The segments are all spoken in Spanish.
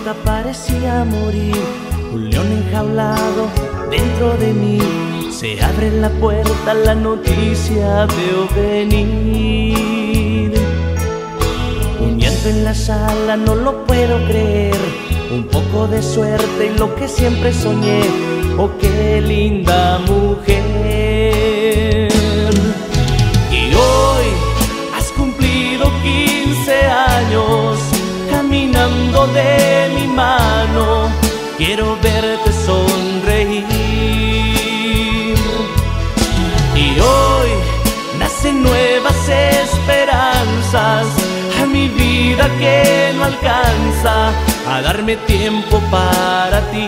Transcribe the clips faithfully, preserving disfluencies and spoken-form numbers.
boca parecía morir, un león enjaulado dentro de mí. Se abre la puerta, la noticia veo venir. Un llanto en la sala, no lo puedo creer. Un poco de suerte y lo que siempre soñé. Oh, qué linda mujer. Y hoy has cumplido quince años, caminando de mi mano. Quiero verte sonreír. Y hoy nacen nuevas esperanzas a mi vida que no alcanza a darme tiempo para ti.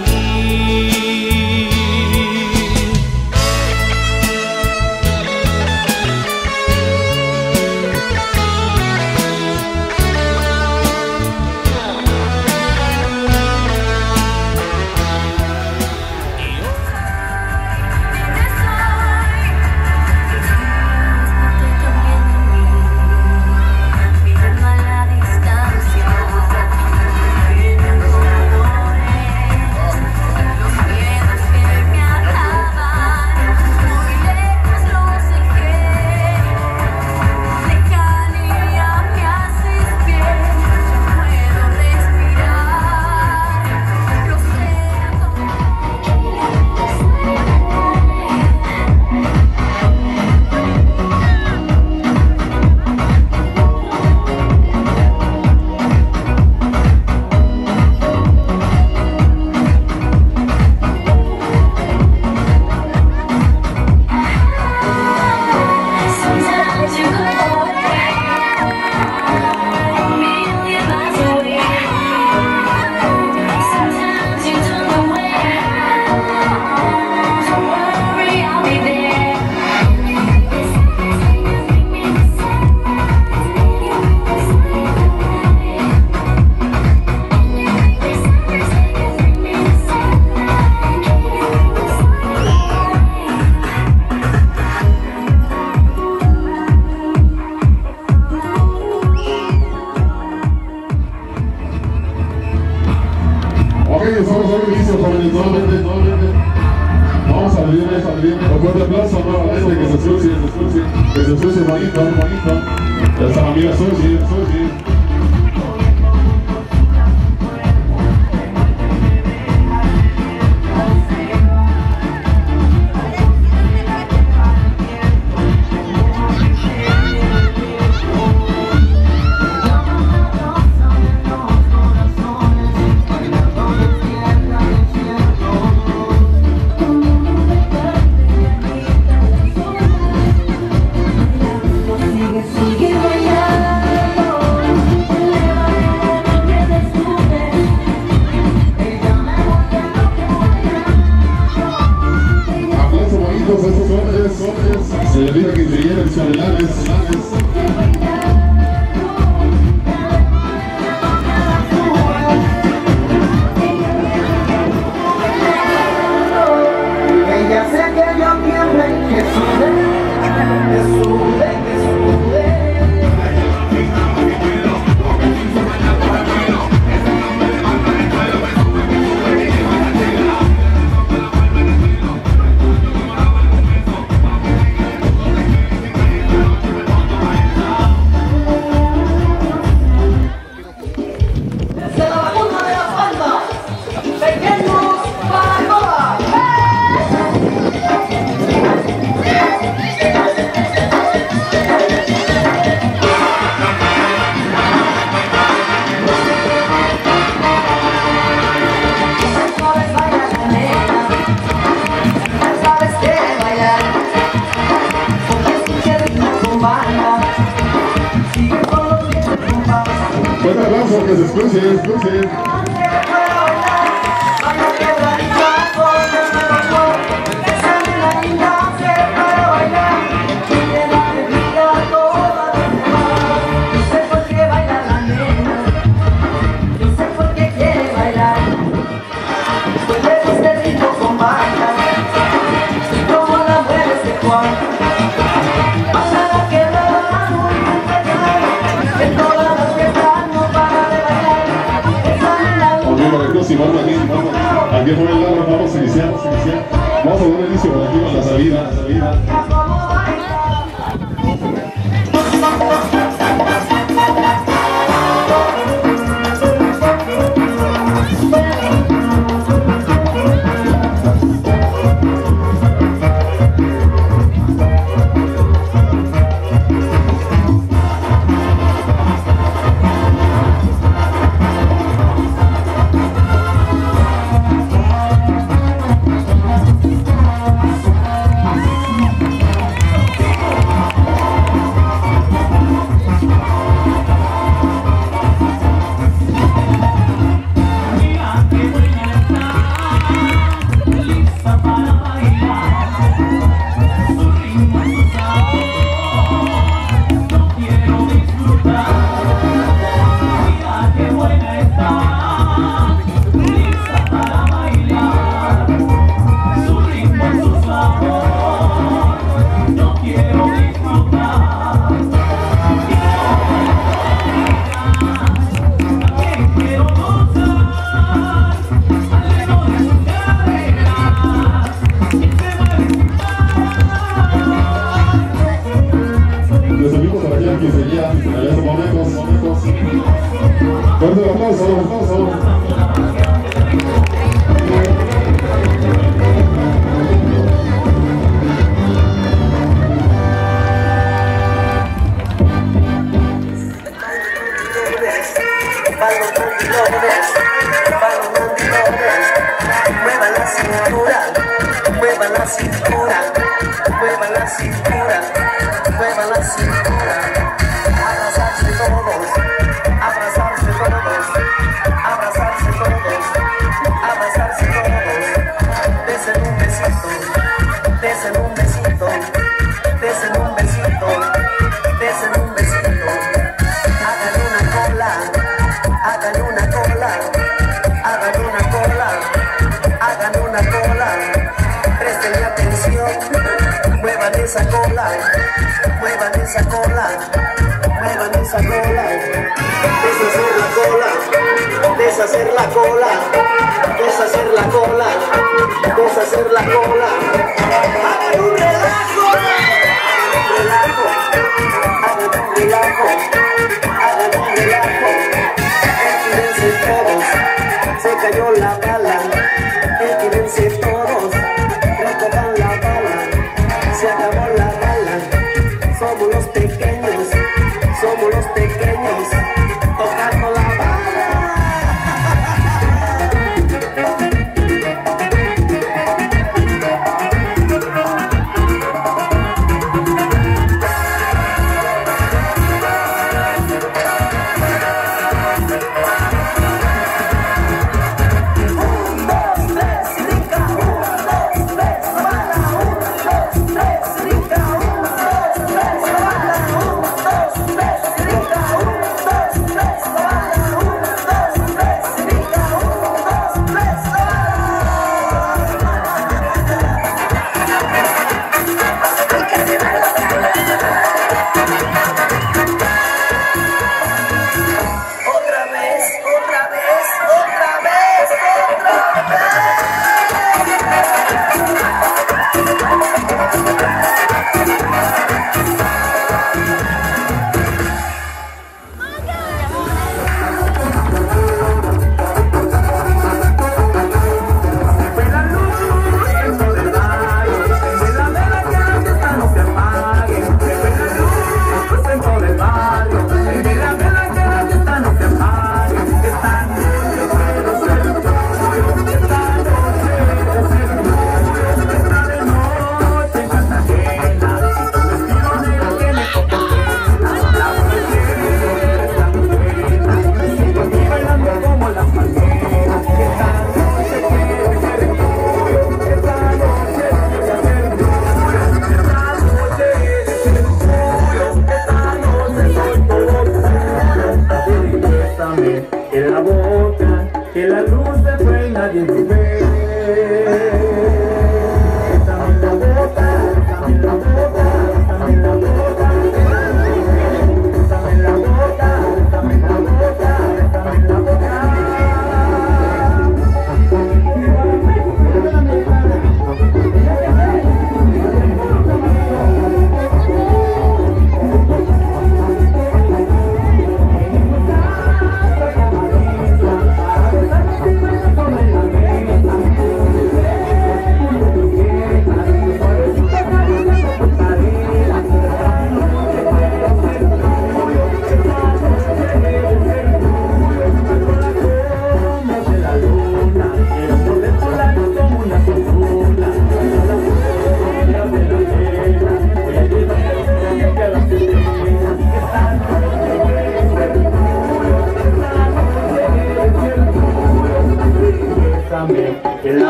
Vamos a abrir, vamos a abrir. Un fuerte aplauso nuevamente, que se escuche, que se escuche, que se escuche bonito, bonito. Ya está la amiga Sushi, Sushi. Señorita que se llena el celulares. Ella sé que yo tiemblo y que sube, que sube, que sube. Fuerte aplauso, que se escuche, escuche. Todas las fiestas no para de bailar. Aquí fue el lado, vamos a iniciar, vamos a iniciar. Vamos a dar inicio por aquí con la salida, la salida. Fuerte el aplauso, el aplauso. Mueva la cintura, mueva la cintura, mueva la cintura, mueva la cintura. Abrazarse todos, abrazarse todos, abrazarse todos, abrazarse todos. Desen un besito, desen un besito, desen un besito, desen un besito. Hagan una cola, hagan una cola, hagan una cola, hagan una cola. Presten atención, muevan esa cola, muevan esa cola. Muevan esa cola, deshacer la cola, deshacer la cola, deshacer la cola, deshacer la cola. Hagan un relajo, relajo, hagan un relajo, hagan un relajo. Equídense todos, se cayó la bala, equídense todos, recojan la bala, se acabó la bala, somos los pequeños. Somos los pequeños tocando la bala.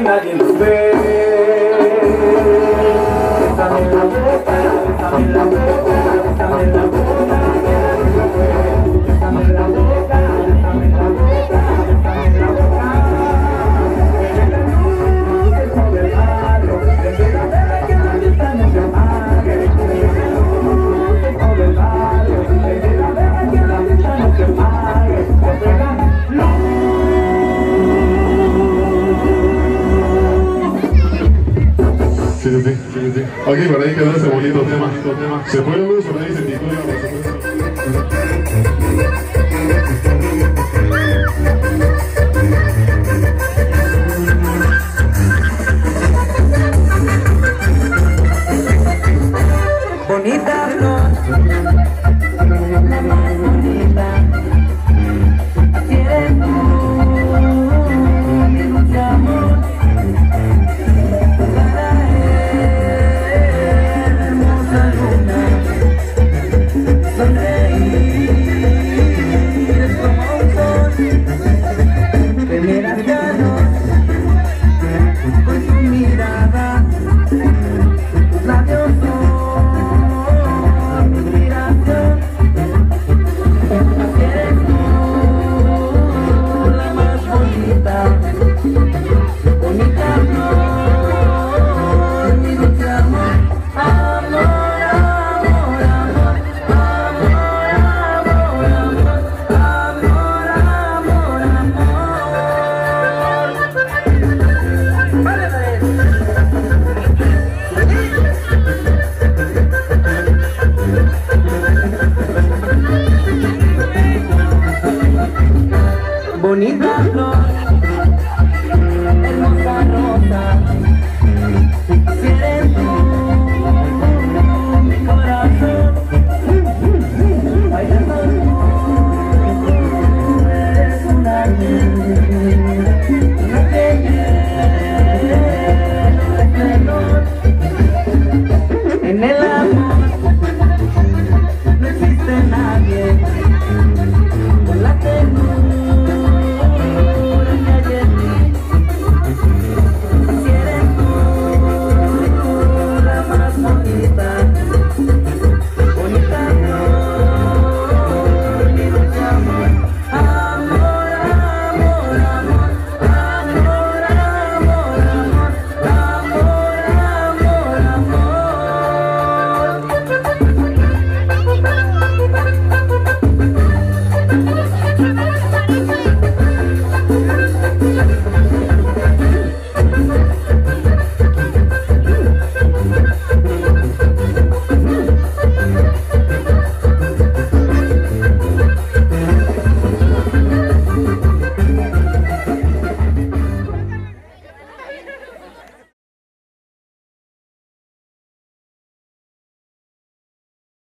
nadie nos ve. Bésame la boca, bésame la boca, bésame la boca, bésame la boca, bésame la boca, bésame la boca. Desde la luz del poder barrio, desde la bella vista no se apague. Desde la luz del poder barrio, desde la bella vista no se apague. Desde la Sí, sí, sí, sí, sí. Aquí por ahí quedó ese bonito tema. Se fue luz, por ahí se titula.